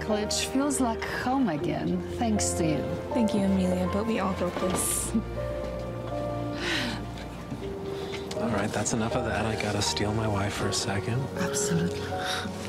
college feels like home again, thanks to you. Thank you, Amelia, but we all built this. All right, that's enough of that. I gotta steal my wife for a second. Absolutely.